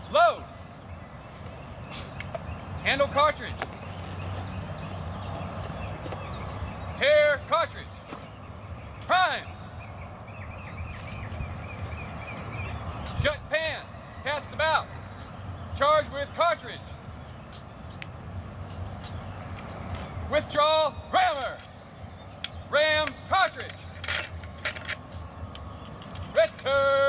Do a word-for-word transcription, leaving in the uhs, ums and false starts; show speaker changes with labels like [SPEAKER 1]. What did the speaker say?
[SPEAKER 1] Load. Handle cartridge. Tear cartridge. Prime. Shut pan. Cast about. Charge with cartridge. Withdraw rammer. Ram cartridge. Return.